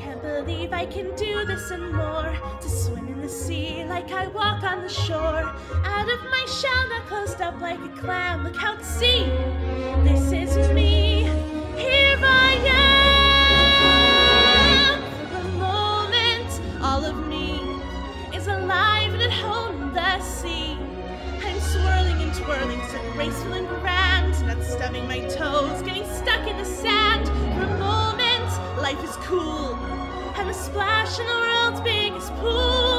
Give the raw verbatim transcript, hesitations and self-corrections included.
Can't believe I can do this and more. To swim in the sea like I walk on the shore. Out of my shell, not closed up like a clam. Look out to sea. This is me. Here I am. For a moment, all of me is alive and at home in the sea. I'm swirling and twirling, so graceful and grand. Not stubbing my toes, getting stuck in the sand. For a moment, life is cool. I'm a splash in the world's biggest pool.